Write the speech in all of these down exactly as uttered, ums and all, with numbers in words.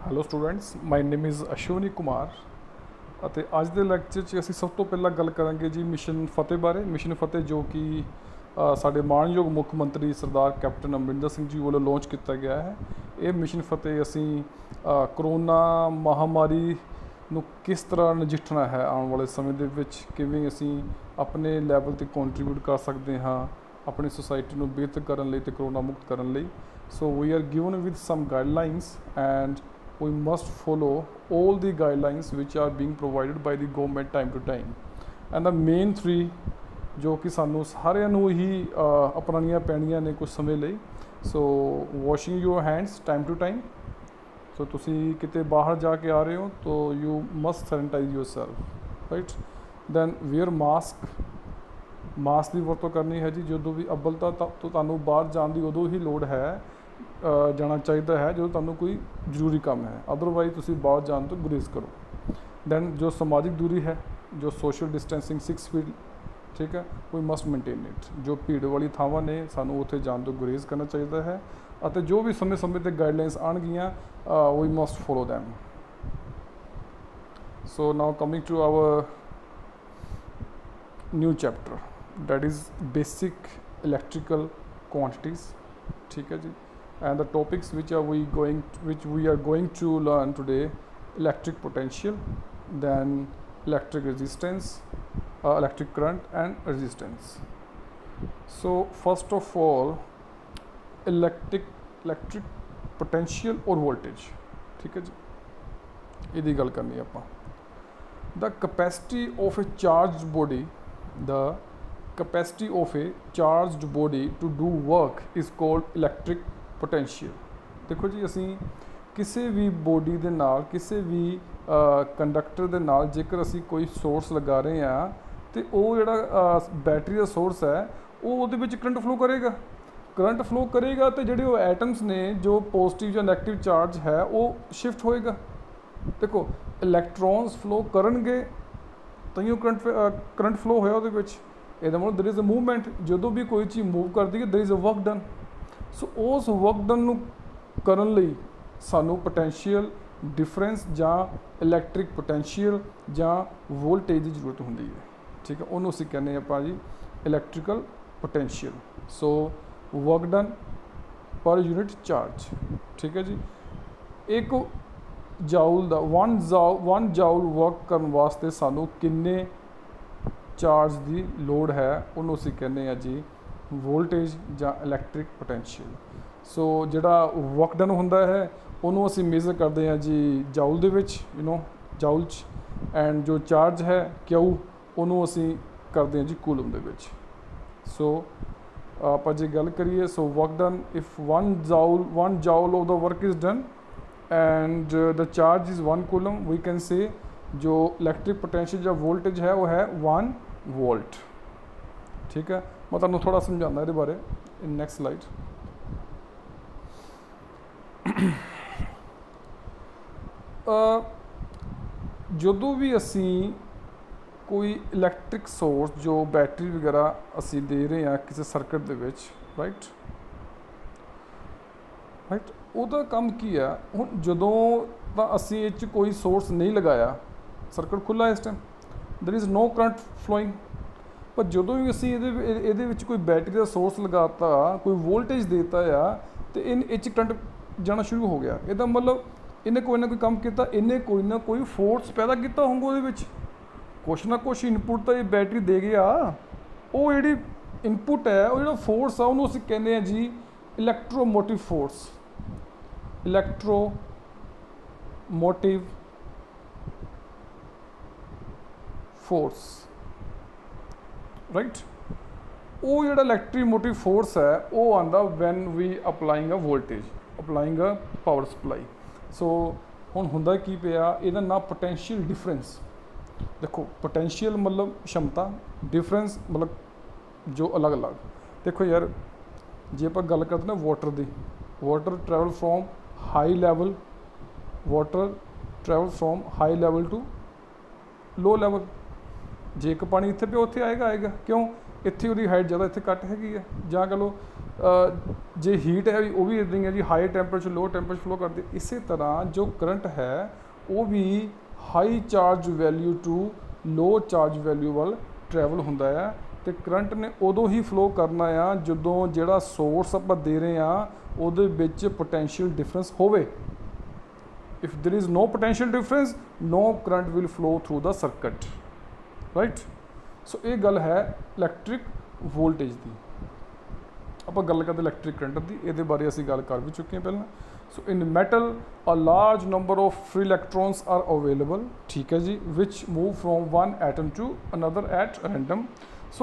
Hello students, my name is Ashwani Kumar ਅਤੇ ਅੱਜ ਦੇ ਲੈਕਚਰ 'ਚ ਅਸੀਂ ਸਭ ਤੋਂ ਪਹਿਲਾਂ ਗੱਲ ਕਰਾਂਗੇ ਜੀ ਮਿਸ਼ਨ ਫਤਿਹ ਬਾਰੇ। ਮਿਸ਼ਨ ਫਤਿਹ ਜੋ ਕਿ ਸਾਡੇ ਮਾਣਯੋਗ ਮੁੱਖ ਮੰਤਰੀ ਸਰਦਾਰ ਕੈਪਟਨ ਅਮਰਿੰਦਰ ਸਿੰਘ ਜੀ ਵੱਲੋਂ ਲਾਂਚ ਕੀਤਾ ਗਿਆ ਹੈ। ਇਹ ਮਿਸ਼ਨ ਫਤਿਹ ਅਸੀਂ ਕਰੋਨਾ ਮਹਾਮਾਰੀ ਨੂੰ ਕਿਸ ਤਰ੍ਹਾਂ ਨਜਿੱਠਣਾ ਹੈ, ਆਉਣ ਵਾਲੇ ਸਮੇਂ ਦੇ ਵਿੱਚ ਕਿਵੇਂ ਅਸੀਂ ਆਪਣੇ ਲੈਵਲ 'ਤੇ ਕੰਟਰੀਬਿਊਟ ਕਰ ਸਕਦੇ ਹਾਂ ਆਪਣੀ ਸੁਸਾਇਟੀ ਨੂੰ ਬਿਹਤਰ ਕਰਨ ਲਈ ਅਤੇ ਕਰੋਨਾ ਮੁਕਤ ਕਰਨ ਲਈ। So we are given with some guidelines and we must follow all the guidelines which are being provided by the government time to time, and the main three ਜੋ ਕਿ ਸਾਨੂੰ ਸਾਰਿਆਂ ਨੂੰ ਹੀ ਅਪਣਾਉਣੀਆਂ ਪੈਣੀਆਂ ਨੇ ਕੁਝ ਸਮੇਂ ਲਈ। So washing your hands time to time. So ਤੁਸੀਂ ਕਿਤੇ ਬਾਹਰ ਜਾ ਕੇ ਆ ਰਹੇ ਹੋ ਤਾਂ you must sanitize yourself, right. Then wear mask, mask ਦੀ ਵਰਤੋਂ ਕਰਨੀ ਹੈ ਜੀ। ਜਦੋਂ ਵੀ ਅੱਵਲ ਤਾਂ ਤੁਹਾਨੂੰ ਬਾਹਰ ਜਾਣ ਦੀ ਉਦੋਂ ਹੀ ਲੋੜ ਹੈ, ਜਾਣਾ ਚਾਹੀਦਾ ਹੈ ਜਦੋਂ ਤੁਹਾਨੂੰ ਕੋਈ ਜ਼ਰੂਰੀ ਕੰਮ ਹੈ, ਅਦਰਵਾਈਜ਼ ਤੁਸੀਂ ਬਾਹਰ ਜਾਣ ਤੋਂ ਗੁਰੇਜ਼ ਕਰੋ। ਦੈਨ ਜੋ ਸਮਾਜਿਕ ਦੂਰੀ ਹੈ, ਜੋ ਸੋਸ਼ਲ ਡਿਸਟੈਂਸਿੰਗ ਸਿਕਸ ਫੀਟ, ਠੀਕ ਹੈ, ਵੀ ਮਸਟ ਮੇਨਟੇਨ ਇਟ। ਜੋ ਭੀੜ ਵਾਲੀ ਥਾਵਾਂ ਨੇ ਸਾਨੂੰ ਉੱਥੇ ਜਾਣ ਤੋਂ ਗੁਰੇਜ਼ ਕਰਨਾ ਚਾਹੀਦਾ ਹੈ, ਅਤੇ ਜੋ ਵੀ ਸਮੇਂ ਸਮੇਂ 'ਤੇ ਗਾਈਡਲਾਈਨਸ ਆਉਣਗੀਆਂ we must follow them. So now coming to our new chapter, that is basic electrical quantities, ਠੀਕ ਹੈ ਜੀ। And the topics which are we going to, which we are going to learn today: electric potential, then electric resistance, uh, electric current and resistance. So first of all, electric electric potential or voltage, ठीक है जी, इहदी गल करनी आपां। The capacity of a charged body, the capacity of a charged body to do work is called electric potential. देखो जी, असी किसी भी बॉडी दे नाल, किसी भी कंडक्टर दे नाल जेकर असी कोई सोर्स लगा रहे हैं तो वो जिहड़ा बैटरी का सोर्स है वो उहदे विच करंट फ्लो करेगा। करंट फ्लो करेगा तो जिहड़े वो एटम्स ने जो पॉजिटिव या नैगेटिव चार्ज है वो शिफ्ट होएगा। देखो इलैक्ट्रॉन्स फ्लो करनगे ताइयों करंट करंट फ्लो होया उहदे विच। इहदा मतलब देयर इज़ अ मूवमेंट। जदों भी कोई चीज़ मूव करदी है there is a work done. So उस वर्क डन नूं करन लई सानू पोटेंशियल डिफरेंस जां इलैक्ट्रिक पोटेंशियल जां वोल्टेज की जरूरत होंदी है, ठीक है। उन्होंने असीं कहने आपां जी electrical potential. So work done per unit charge, ठीक है जी। एक जाउल दा one joule one joule work करन वास्ते सानू किन्ने चार्ज की लोड़ है, उन्होंने असीं कहने आ जी वोल्टेज ਜਾਂ इलैक्ट्रिक पोटेंशियल। सो ਜਿਹੜਾ वर्क डन ਹੁੰਦਾ ਹੈ ਉਹਨੂੰ ਅਸੀਂ ਮੇਜ਼ਰ ਕਰਦੇ ਹਾਂ ਜੀ ਜਾਊਲ ਦੇ ਵਿੱਚ, ਯੂ ਨੋ ਜਾਊਲ 'ਚ, ਐਂਡ ਜੋ ਚਾਰਜ ਹੈ ਕਿਊ ਉਹਨੂੰ ਅਸੀਂ ਕਰਦੇ ਹਾਂ ਜੀ ਕੂਲਮ ਦੇ ਵਿੱਚ। ਸੋ ਆਪਾਂ ਜੇ ਗੱਲ ਕਰੀਏ, so work done if one joule one joule of the work is done and the charge is one coulomb, we can say जो इलैक्ट्रिक पोटेंशियल ਜਾਂ वोल्टेज है वो है वन वोल्ट, ठीक है। मैं तुहानूं थोड़ा समझाना ये बारे इन नैक्सट स्लाइड। जदों भी असी कोई इलैक्ट्रिक सोर्स जो बैटरी वगैरह असी दे रहे हैं किसी सर्किट दे विच, राइट राइट उहदा काम की है। हुण जदों तां असी इह 'च कोई सोर्स नहीं लगाया, सर्किट खुला इस time, there is no current flowing. पर जदों भी असी इहदे विच कोई बैटरी का सोर्स लगाता, कोई वोल्टेज देता आ तो इन इच करंट जाना शुरू हो गया। इहदा मतलब इन्हें कोई ना कोई काम किया, इन्हें कोई ना कोई फोर्स पैदा किया होगा उहदे विच। कुछ ना कुछ इनपुट तो ये बैटरी दे गया, वो जिहड़ी इनपुट है वो जिहड़ा फोर्स आ उहनूं असीं कहने आ जी electromotive force. Electromotive force, right. वो जिहड़ा इलैक्ट्रोमोटिव फोर्स है वो आंदा when we applying a voltage, applying a power supply. So हुण हुंदा की पिया, इहदा ना पोटेंशियल डिफरेंस। देखो पोटेंशियल मतलब क्षमता, डिफरेंस मतलब जो अलग अलग। देखो यार जे आपां गल करदे ना वाटर दी, water travel from high level, water travel from high level to low level. जे एक पानी इत्थे पिया उत्थे आएगा आएगा, क्यों? इत्थे उहदी हाइट ज़्यादा, इत्थे घट हैगी है। जां कह लो जे हीट है वो भी इदां ही है जी, high temperature low temperature flow करती है। इस तरह जो करंट है वो भी high charge value to low charge value वाल ट्रैवल होंदा है, तो करंट ने उदों ही फ्लो करना आ जदों जिहड़ा सोर्स आपां दे रहे हैं उहदे विच पोटेंशियल डिफरेंस होवे। If there is no potential difference no current will flow through the circuit, right. So ये गल है इलैक्ट्रिक वोल्टेज की। ਆਪਾਂ ਗੱਲ ਕਰਦੇ ਇਲੈਕਟ੍ਰਿਕ ਕਰੰਟ ਦੀ, ਇਹਦੇ ਬਾਰੇ ਅਸੀਂ ਗੱਲ ਕਰ ਵੀ ਚੁੱਕੇ ਹਾਂ ਪਹਿਲਾਂ। So in metal a large number of free electrons are available, ਠੀਕ ਹੈ ਜੀ, which move from one atom to another at random. So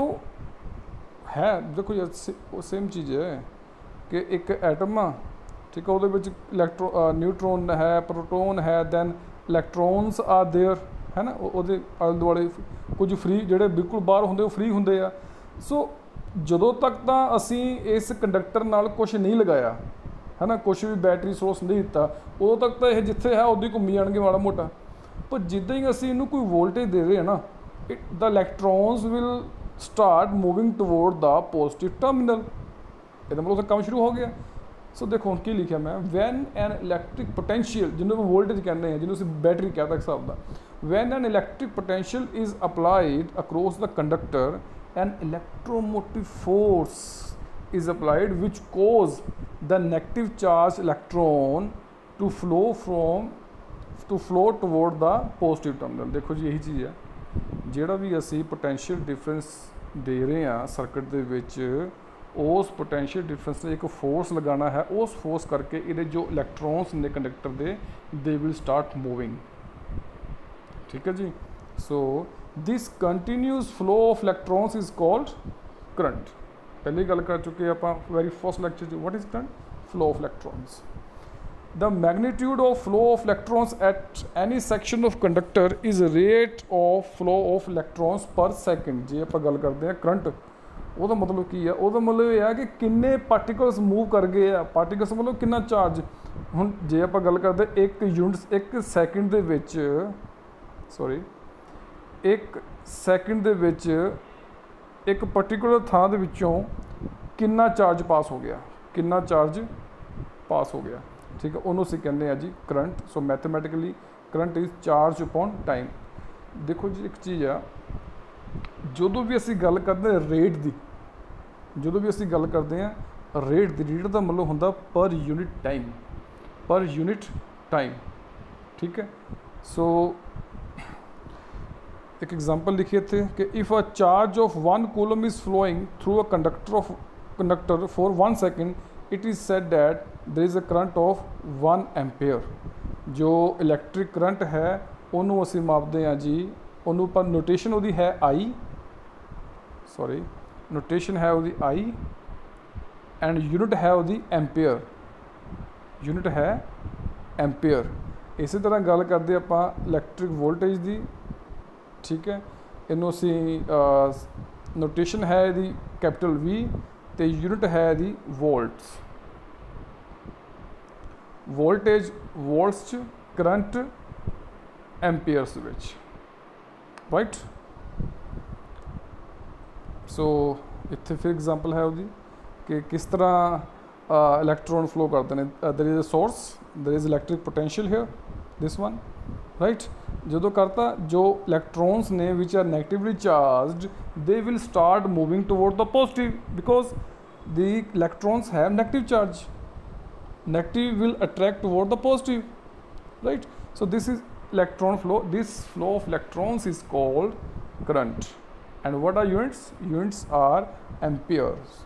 ਹੈ ਦੇਖੋ ਯਾਰ ਸੇਮ ਚੀਜ਼ ਹੈ ਕਿ ਇੱਕ ਐਟਮ ਆ, ਠੀਕ ਹੈ, ਉਹਦੇ ਵਿੱਚ ਇਲੈਕਟ੍ਰੋ ਨਿਊਟਰੋਨ ਹੈ, ਪ੍ਰੋਟੋਨ ਹੈ, ਦੈਨ ਇਲੈਕਟ੍ਰॉन्स ਆਰ ਦੇਅਰ, ਹੈ ਨਾ, ਉਹਦੇ ਆਲੇ ਦੁਆਲੇ ਕੁਝ ਫ੍ਰੀ ਜਿਹੜੇ ਬਿਲਕੁਲ ਬਾਹਰ ਹੁੰਦੇ ਉਹ ਫ੍ਰੀ ਹੁੰਦੇ ਆ। ਸੋ ਜਦੋਂ ਤੱਕ ਤਾਂ ਅਸੀਂ ਇਸ ਕੰਡਕਟਰ ਨਾਲ ਕੁਛ ਨਹੀਂ ਲਗਾਇਆ, ਹੈ ਨਾ, ਕੁਛ ਵੀ ਬੈਟਰੀ ਸੋਰਸ ਨਹੀਂ ਦਿੱਤਾ, ਉਦੋਂ ਤੱਕ ਤਾਂ ਇਹ ਜਿੱਥੇ ਹੈ ਉੱਦਾਂ ਹੀ ਘੁੰਮੀ ਜਾਣਗੇ ਮਾੜਾ ਮੋਟਾ। ਪਰ ਜਿੱਦਾਂ ਹੀ ਅਸੀਂ ਇਹਨੂੰ ਕੋਈ ਵੋਲਟੇਜ ਦੇ ਰਹੇ ਹਾਂ ਨਾ, it the electrons will start moving toward the positive terminal. ਇਹਦਾ ਮਤਲਬ ਉੱਥੇ ਕੰਮ ਸ਼ੁਰੂ ਹੋ ਗਿਆ। ਸੋ ਦੇਖੋ ਹੁਣ ਕੀ ਲਿਖਿਆ ਮੈਂ, ਵੈਨ ਐਨ ਇਲੈਕਟ੍ਰਿਕ ਪੋਟੈਂਸ਼ੀਅਲ, ਜਿਹਨੂੰ ਵੋਲਟੇਜ ਕਹਿੰਦੇ ਹਾਂ, ਜਿਹਨੂੰ ਅਸੀਂ ਬੈਟਰੀ ਕਹਿ ਸਕਦੇ ਹਿਸਾਬ ਦਾ, when an electric potential is applied across the conductor an electromotive force is applied which cause the negative charge electron to flow from to flow toward the positive terminal। देखो जी यही चीज़ है, ਜਿਹੜਾ ਵੀ ਅਸੀਂ potential difference ਦੇ ਰਹੇ ਹਾਂ circuit ਦੇ ਵਿੱਚ, ਉਸ potential difference ਤੇ ਇੱਕ force ਲਗਾਉਣਾ ਹੈ, ਉਸ force ਕਰਕੇ ਇਹਦੇ ਜੋ electrons ਨੇ ਕੰਡਕਟਰ ਦੇ they will start moving, ठीक है जी। so this continuous flow of electrons is called current। पहले गल कर चुके आप very first lecture, what is current? Flow of electrons। the magnitude of flow of electrons at any section of conductor is rate of flow of electrons per second। जे आप गल करते हैं current, ਉਹਦਾ मतलब की है, ਉਹਦਾ मतलब यह है कि किन्ने पार्टिकल्स मूव कर गए हैं। पार्टिकल्स मतलब कितना चार्ज। ਹੁਣ जे आप गल करते एक यूनिट एक सैकेंड ਦੇ ਵਿੱਚ, सॉरी एक सैकेंड ਦੇ ਵਿੱਚ एक पर्टिकुलर ਥਾਂ ਦੇ ਵਿੱਚੋਂ ਕਿੰਨਾ ਚਾਰਜ ਪਾਸ ਹੋ ਗਿਆ, ਕਿੰਨਾ ਚਾਰਜ ਪਾਸ ਹੋ ਗਿਆ, ਠੀਕ ਹੈ, ਉਹਨੂੰ ਅਸੀਂ ਕਹਿੰਦੇ ਆ ਜੀ current. So mathematically current is charge upon time. ਦੇਖੋ ਜੀ ਇੱਕ ਚੀਜ਼ ਆ, ਜਦੋਂ ਵੀ ਅਸੀਂ ਗੱਲ ਕਰਦੇ ਹਾਂ ਰੇਟ ਦੀ, ਜਦੋਂ ਵੀ ਅਸੀਂ ਗੱਲ ਕਰਦੇ ਹਾਂ ਰੇਟ ਦੀ, ਰੇਟ ਦਾ ਮਤਲਬ ਹੁੰਦਾ per unit time, per unit time, ਠੀਕ ਹੈ। ਸੋ एक एग्जाम्पल लिखिए थे कि if a charge of one coulomb is flowing through a conductor of conductor for one second it is said that there is a current of one ampere. जो electric current है उन्होंने असी मापते हैं जी, उन्होंने पर नोटेशन वो है आई, सॉरी नोटेशन है वो आई एंड यूनिट है वो एम्पेयर, यूनिट है एम्पेयर। इसी तरह गल करते आप इलैक्ट्रिक वोल्टेज की, ठीक है, इनू असी नोटेशन है यदी कैपिटल वी तो यूनिट है यदी वोल्ट्स। वोल्टेज वोल्ट्स च, करंट एम्पीयर्स विच, राइट। सो इत्थे फिर एग्जाम्पल है उसकी कि किस तरह इलैक्ट्रॉन फ्लो करते हैं। There is a source, there is electric potential here, this one, right. जो करता जो इलैक्ट्रॉन्स ने which are negatively charged they will start moving toward the positive because the electrons have negative charge, negative will attract toward the positive, right. So this is electron flow, this flow of electrons is called current and what are units, units are amperes.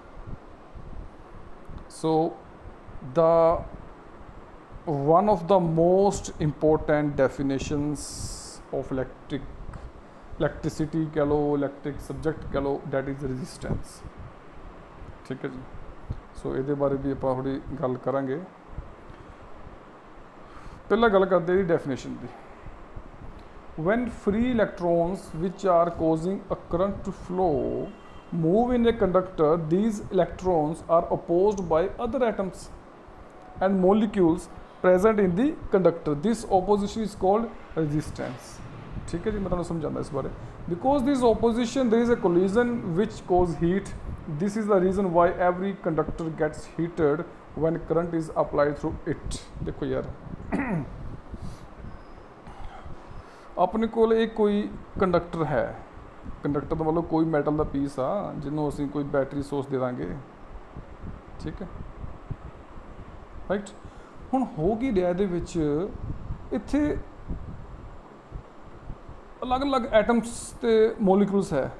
So the one of the most important definitions of electric electricity कह लो, electric subject कह लो, that is resistance, ठीक है जी। सो ये बारे भी आप थोड़ी गल करांगे। पहला गल करते हैं डेफिनेशन की। when free electrons which are causing a current to flow move in a conductor, these electrons are opposed by other atoms and molecules present in the conductor। this opposition is called resistance, ठीक है जी। मैं तुहानू समझाना इस बारे। because this opposition there is a collision which cause heat this is the reason why every conductor gets heated when current is applied through it. देखो यार अपने कोल एक कोई कंडक्टर है, कंडक्टर का मतलब कोई मैटल का पीस आ जिन्हों असीं कोई बैटरी सोर्स दे देंगे, ठीक है राइट। हुण हो की रिहा इहदे विच इत्थे अलग अलग एटम्स ते मॉलिक्यूल्स है,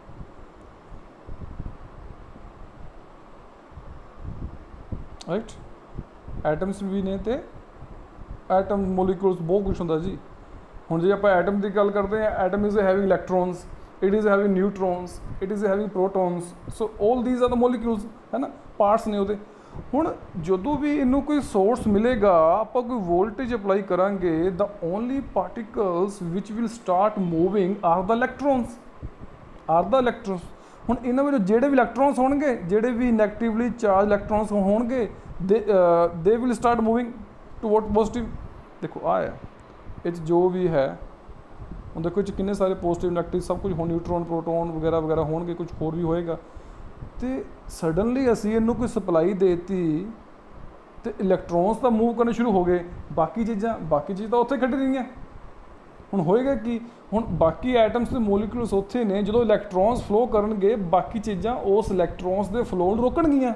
राइट एटम्स भी ने ते एटम मॉलिक्यूल्स बहुत कुछ होंदा जी। हुण जे आपां एटम की गल करते हैं, atom is having electrons, it is having neutrons, it is having protons, so all these are the molecules है ना, पार्ट्स ने उहदे। हुण जदों भी इनू कोई सोर्स मिलेगा आपां कोई वोल्टेज अप्लाई करांगे, the only particles which will start moving are the electrons, are the electrons. हुण इन्हां विचों जिहड़े भी इलैक्ट्रॉन्स होणगे, जिहड़े भी नैगेटिवली चार्ज इलैक्ट्रॉन्स होणगे, they they will start moving toward positive. देखो आ है ये जो भी है, हुण देखो ये किन्ने सारे पॉजिटिव नैगेटिव सब कुछ हो, न्यूट्रॉन प्रोटॉन वगैरह वगैरह होणगे, कुछ होर भी होएगा। तो सडनली असी इनू कोई सप्लाई देती तो इलैक्ट्रॉन्स तो मूव करने शुरू हो गए, बाकी चीज़ां बाकी चीज़ तो उत्थे खड़ी रहियां। हुण होएगा कि हुण बाकी एटम्स ते मॉलिक्यूल्स उत्थे ने, जो इलैक्ट्रॉन्स फ्लो करनगे बाकी चीज़ां उस इलैक्ट्रॉन्स दे फ्लो नूं रोकणगियां,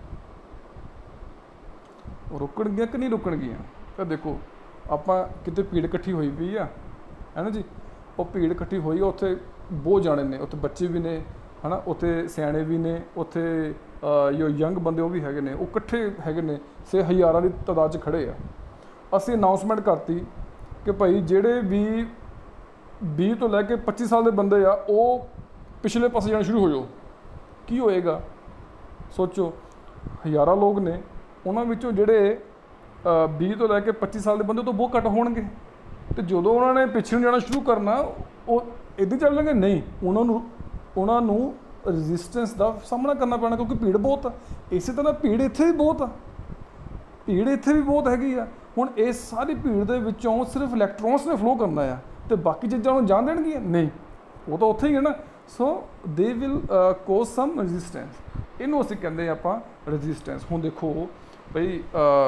रोकणगियां कि नहीं रोकणगियां। तो देखो आपां किते भीड़ इकट्ठी होई पई आ है ना जी, वो भीड़ इकट्ठी होई उत्थे बहुत जाने ने, उत्थे बच्चे भी ने है ना, उत्थे सियाणे भी ने, उत्थे जो यंग बंदे वो भी हैगे ने, वो इकट्ठे हैगे ने, से हज़ारां की तादाद च खड़े आ। असीं अनाउंसमेंट करती कि भाई जिहड़े भी बीस तो लैके पच्ची साल के बंदे आ वो पिछले पासे जाना शुरू हो जाओ। की होएगा सोचो, हज़ारां लोग ने, उन्हां विचों जिहड़े बीस तो लैके पच्ची साल के बंदे तो बहुत घट होणगे, तो जो उन्होंने पिछे नूं जाना शुरू करना वो इदां चलणगे नहीं, उन्होंने उन्होंने रजिस्टेंस का सामना करना पैना, क्योंकि भीड़ बहुत आ। इस तरह भीड़ इत्थे भी बहुत आ, भीड़ इत्थे भी बहुत हैगी आ। हुण इस सारी भीड़ दे विचों सिर्फ इलैक्ट्रॉन्स ने फ्लो करना आ, तो बाकी चीज़ां उन्हें जान देणगियां नहीं, वो तो उत्थे ही है ना। सो they will cause some resistance, इनू असीं कहंदे आपां रजिस्टेंस। हुण देखो बई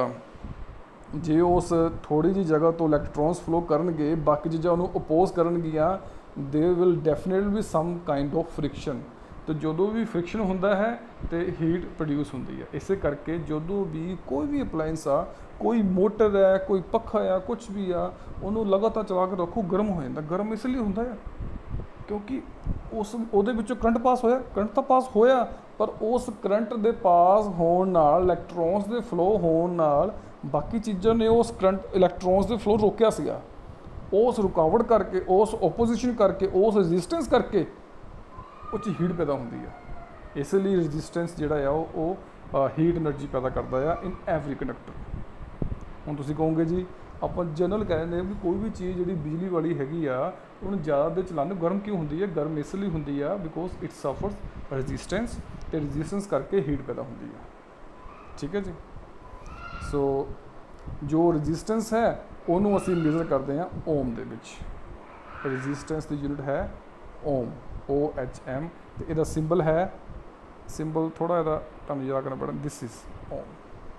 जे उस थोड़ी जी जगह तो इलैक्ट्रॉन्स फ्लो करनगे, बाकी चीज़ां उन्होंने अपोज करनगियां, there will definitely be some kind of friction. तो जो भी फ्रिक्शन होंदा है तो हीट प्रोड्यूस होंदी है। इस करके जो भी कोई भी अपलाइंस आ, कोई मोटर है, कोई पखा आ, कुछ भी आ, उन्होंने लगातार चला के रखो, गर्म हो जाता। गर्म इसलिए होंदा है क्योंकि उस उहदे विचों करंट पास होया, करंट तो पास होया, पर उस करंट दे पास होण नाल, इलैक्ट्रॉन्स दे फ्लो होण नाल बाकी चीज़ों ने उस करंट इलैक्ट्रॉन्स दे फ्लो रोकिया सीगा। उस रुकावट करके, उस ओपोजिशन करके, उस रजिस्टेंस करके उस हीट पैदा होंदी है। इसलिए रजिस्टेंस जिहड़ा आ वो हीट एनर्जी पैदा करता है इन एवरी कंडक्टर। हुण तुसीं कहोगे जी ਆਪਾਂ जनरल कह रहे हैं भी कोई भी चीज़ जी बिजली वाली हैगी आ उन्हें ज़्यादा देर चलाने गर्म क्यों होंदी है, गर्म इसलिए होंदी है बिकॉज इट सफर्स रजिस्टेंस, तो रजिस्टेंस करके हीट पैदा होंदी है। ठीक है जी। सो so, जो रजिस्टेंस है उन्होंने असीं मेजर करते हैं ओम दे विच। रजिस्टेंस की यूनिट है ओम, ओ एच एम, तो इसका सिंबल है, सिंबल थोड़ा इहदा तुहानूं याद करना पड़ेगा, दिस इज़ ओम।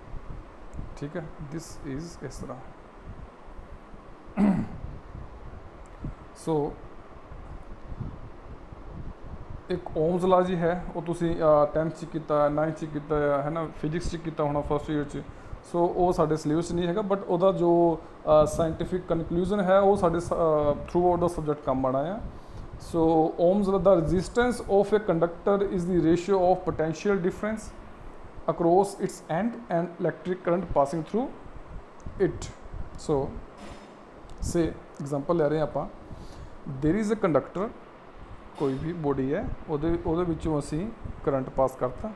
ठीक है, दिस इज़ इस तरह। सो so, एक ओम्स ला जी है, वो तुसीं टेंथ च कीता, नाइन्थ च कीता है ना, फिजिक्स च कीता होना फर्स्ट ईयर च। सो वो साडे सिलेबस नहीं है, बट वह जो साइंटिफिक कनक्लूजन है वो साडे थ्रू आउट द सब्जेक्ट काम आना है। So ohms the resistance of a conductor is the ratio of potential difference across its end and electric current passing through it. So say example ले रहे हैं आप, देयर इज़ अ कंडक्टर, कोई भी body है, ਉਹਦੇ ਵਿੱਚੋਂ ਅਸੀਂ करंट पास करता।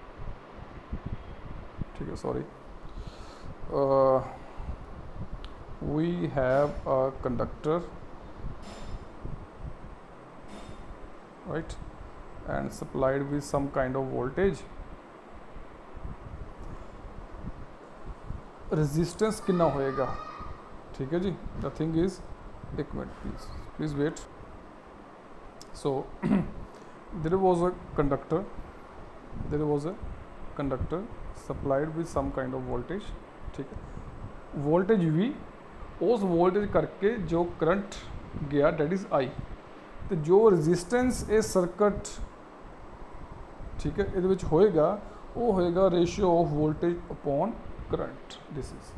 ठीक है, sorry, we have a conductor right and supplied with some kind of voltage. Resistance कितना होएगा? ठीक है जी, द थिंग इज, एक minute please please wait. So there was a conductor there was a conductor supplied with some kind of voltage, ठीक है, voltage V, उस voltage करके जो करंट गया डेट इज़ आई, तो जो रजिस्टेंस इस सर्किट, ठीक है, ये होएगा वो होएगा ratio of voltage upon current, this is,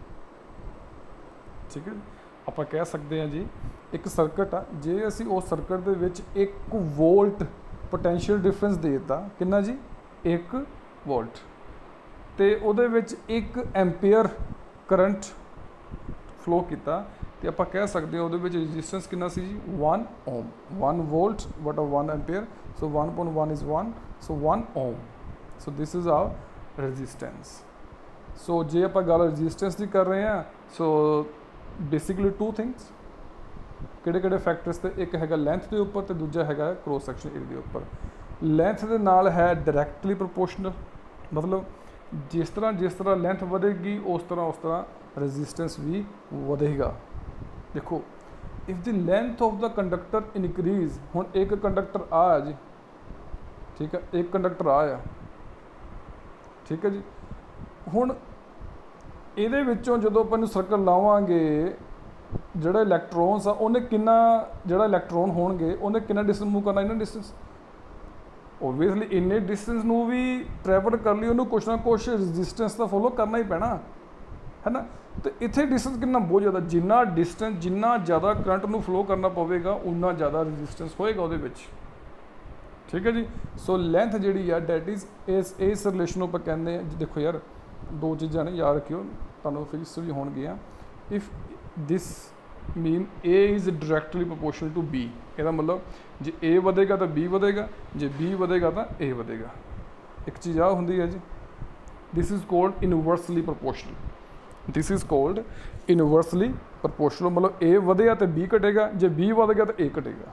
ठीक है। आप कह सकते हैं जी एक सर्किट आ, जे असी उस सर्किट दे विच एक वोल्ट पोटेंशियल डिफरेंस देता, कितना जी, एक वोल्ट, तो उहदे विच एक एम्पेयर करंट फ्लो किया, तो आप कह सकते हैं उहदे विच रजिस्टेंस कितना सी जी, one ohm, one volt but one ampere, so one point one is one, so one ohm, so this is our resistance. So जे आप गल रजिस्टेंस की कर रहे हैं, सो बेसिकली टू थिंग्स, किहड़े किहड़े फैक्टर्स ते, एक हैगा लेंथ के उपर, तो दूजा हैगा क्रॉस सैक्शन एरिया के उपर। लेंथ के नाल है डायरैक्टली प्रोपोर्शनल, मतलब जिस तरह जिस तरह लेंथ बढ़ेगी उस तरह उस तरह रजिस्टेंस भी बढ़ेगा। देखो if the length of the conductor increase, हुण एक कंडक्टर आ जी, ठीक है, एक कंडक्टर आया, ठीक है जी, हुण ਇਹਦੇ ਵਿੱਚੋਂ ਜਦੋਂ ਆਪਾਂ ਨੂੰ ਸਰਕਲ ਲਾਵਾਂਗੇ, ਜਿਹੜਾ ਇਲੈਕਟ੍ਰੋਨਸ ਆ ਉਹਨੇ ਕਿੰਨਾ, ਜਿਹੜਾ ਇਲੈਕਟ੍ਰੋਨ ਹੋਣਗੇ ਉਹਨੇ ਕਿੰਨਾ ਡਿਸਟੈਂਸ ਮੂਵ ਕਰਨਾ, ਇਹਨਾਂ ਡਿਸਟੈਂਸ, ਓਬਵੀਅਸਲੀ ਇੰਨੇ ਡਿਸਟੈਂਸ ਨੂੰ ਵੀ ਟਰੈਵਲ ਕਰ ਲਈ ਉਹਨੂੰ ਕੁਛ ਨਾ ਕੁਛ ਰਜਿਸਟੈਂਸ ਤਾਂ ਫੋਲੋ ਕਰਨਾ ਹੀ ਪੈਣਾ ਹੈ ਨਾ। ਤੇ ਇੱਥੇ ਡਿਸਟੈਂਸ ਕਿੰਨਾ, ਬਹੁਤ ਜ਼ਿਆਦਾ, ਜਿੰਨਾ ਡਿਸਟੈਂਸ ਜਿੰਨਾ ਜ਼ਿਆਦਾ ਕਰੰਟ ਨੂੰ ਫਲੋ ਕਰਨਾ ਪਵੇਗਾ ਉਨਾ ਜ਼ਿਆਦਾ ਰਜਿਸਟੈਂਸ ਹੋਏਗਾ ਉਹਦੇ ਵਿੱਚ, ਠੀਕ ਹੈ ਜੀ। ਸੋ ਲੈਂਥ ਜਿਹੜੀ ਆ ਡੈਟ ਇਜ਼ ਇਸ ਇਸ ਰਿਲੇਸ਼ਨ ਨੂੰ ਆਪਾਂ ਕਹਿੰਦੇ ਆ, ਦੇਖੋ ਯਾਰ दो चीज़ा ने याद रखियो, तुहानू फिजिक्स भी होणगियां। If this mean A is directly proportional to B, ਇਹਦਾ मतलब जे ए ਵਧੇਗਾ तो बी ਵਧੇਗਾ, जे बी ਵਧੇਗਾ तो ए ਵਧੇਗਾ। एक चीज़ आ ਹੁੰਦੀ है जी, this is called inversely proportional, this is called inversely proportional, मतलब ए ਵਧਿਆ तो बी घटेगा, जे बी ਵਧ ਗਿਆ तो ए घटेगा।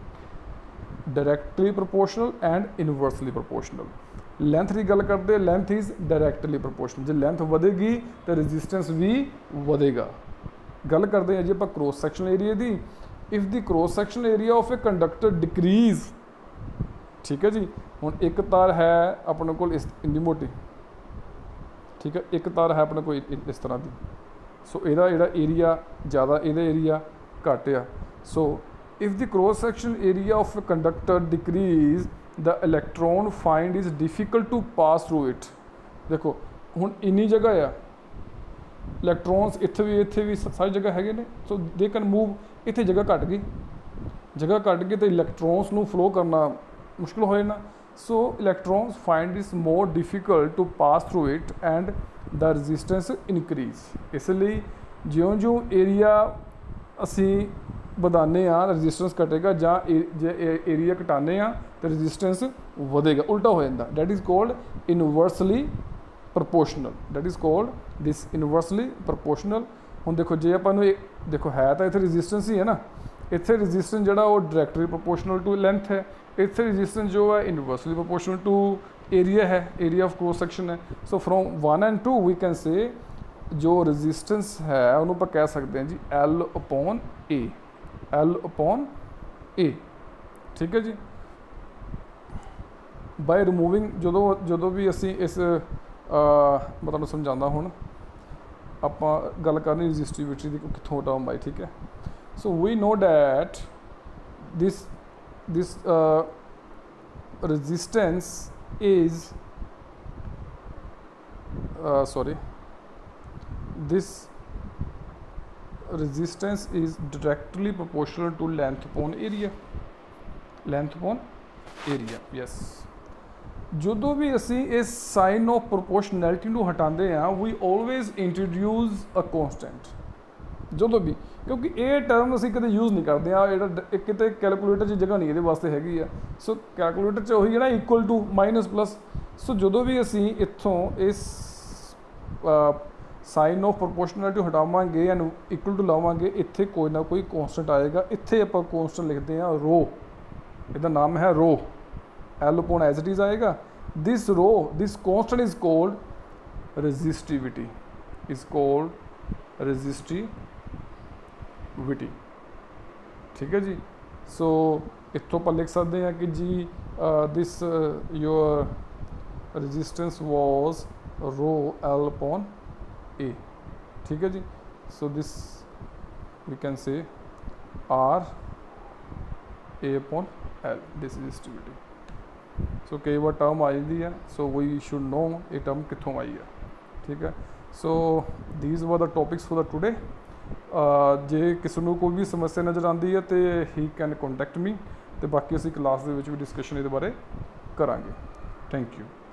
Directly proportional and inversely proportional. Length की गल करते, लेंथ इज़ डायरैक्टली प्रोपोर्शनल, जो लेंथ बढ़ेगी तो रजिस्टेंस भी बढ़ेगा। गल करते हैं जी आप क्रॉस सैक्शनल एरिया की, if the cross sectional area of a conductor decrease, ठीक है जी, हुण एक तार है अपने को इस इन्नी मोटी, ठीक है, एक तार है अपने को इस तरह की, सो इहदा जिहड़ा एरिया ज़्यादा, इहदा एरिया घट आ। So if the cross sectional area of a conductor decrease the electron find is difficult to pass through it. देखो हुण इन्नी जगह आ, इलैक्ट्रॉन्स इत्थे भी इत्थे भी सारी जगह हैगे ने, सो दे कैन मूव, इत्थे जगह घट गई, जगह घट गई तो इलैक्ट्रॉन्स नू फ्लो करना मुश्किल हो जाना। So electrons find is more difficult to pass through it and the resistance increase. इसलिए ज्यों ज्यों एरिया असी ਵਧਾਉਂਦੇ ਆ ਰਜਿਸਟੈਂਸ ਘਟੇਗਾ, ਜਾਂ ਜੇ ਏਰੀਆ ਘਟਾਉਂਦੇ ਆ ਤਾਂ ਰਜਿਸਟੈਂਸ ਵਧੇਗਾ, ਉਲਟਾ ਹੋ ਜਾਂਦਾ। That is called inversely proportional, that is called this inversely proportional. ਹੁਣ ਦੇਖੋ ਜੇ ਆਪਾਂ ਨੂੰ ਇਹ ਦੇਖੋ ਹੈ ਤਾਂ ਇੱਥੇ ਰਜਿਸਟੈਂਸ ਹੀ ਹੈ ਨਾ, ਇੱਥੇ ਰਜਿਸਟੈਂਸ ਜਿਹੜਾ ਉਹ ਡਾਇਰੈਕਟਲੀ ਪ੍ਰਪੋਰਸ਼ਨਲ ਟੂ ਲੈਂਥ ਹੈ, ਇੱਥੇ ਰਜਿਸਟੈਂਸ ਜੋ ਹੈ ਇਨਵਰਸਲੀ ਪ੍ਰਪੋਰਸ਼ਨਲ ਟੂ ਏਰੀਆ है, एरिया ऑफ क्रॉस सेक्शन है। So from one and two we can say जो रजिस्टेंस है उन्होंने आप कह सकते हैं जी L upon A, L upon A, ठीक है जी। बाय रिमूविंग जो जो भी असी इस मैं तुहानूं समझांदा हुण आपां गल करनी रजिस्टिविटी की कित्थों टर्म आई, ठीक है। So we know that this this resistance is uh, sorry this resistance is directly proportional to length upon area, length upon area, yes। ਜਦੋਂ ਵੀ ਅਸੀਂ ਇਸ ਸਾਈਨ ਆਫ ਪ੍ਰੋਪੋਰਸ਼ਨੈਲਿਟੀ ਨੂੰ ਹਟਾਉਂਦੇ ਹਾਂ ਵੀ ਆਲਵੇਜ਼ ਇੰਟਰੋਡਿਊਸ ਅ ਕੌਂਸਟੈਂਟ, ਜਦੋਂ ਵੀ, ਕਿਉਂਕਿ ਇਹ ਟਰਮ ਅਸੀਂ ਕਦੇ ਯੂਜ਼ ਨਹੀਂ ਕਰਦੇ ਆ, ਜਿਹੜਾ ਕਿਤੇ ਕੈਲਕੂਲੇਟਰ 'ਚ ਜਗ੍ਹਾ ਨਹੀਂ ਇਹਦੇ ਵਾਸਤੇ ਹੈਗੀ ਆ। ਸੋ ਕੈਲਕੂਲੇਟਰ 'ਚ ਉਹੀ ਹੈ ਨਾ equal to minus plus. So ਜਦੋਂ ਵੀ ਅਸੀਂ ਇੱਥੋਂ ਇਸ ਸਾਈਨ ਆਫ ਪ੍ਰੋਪੋਰਸ਼ਨੈਲਿਟੀ ਹਟਾਵਾਂਗੇ ਐਂਡ ਇਕੁਅਲ ਟੂ ਲਾਵਾਂਗੇ, ਇੱਥੇ ਕੋਈ ਨਾ ਕੋਈ ਕੌਂਸਟੈਂਟ ਆਏਗਾ। ਇੱਥੇ ਆਪਾਂ ਕੌਂਸਟੈਂਟ ਲਿਖਦੇ ਹਾਂ ਰੋ, ਇਹਦਾ ਨਾਮ ਹੈ rho, L upon as it is आएगा। This rho this constant is called resistivity, is called resistivity, ठीक है जी। सो इतों पर लिख सकते हैं कि जी this your resistance was rho L upon A, ठीक है जी। so this we can say R A upon L, this is stability। so कई बार टर्म आ जाती है, so we should know ये टर्म कितों आई है, ठीक है। so these were the topics for the today। uh, जे किसी को कोई भी समस्या नज़र आती है तो ही कैन कॉन्टैक्ट मी, तो बाकी असी क्लास के भी डिस्कशन ये बारे करांगे। Thank you.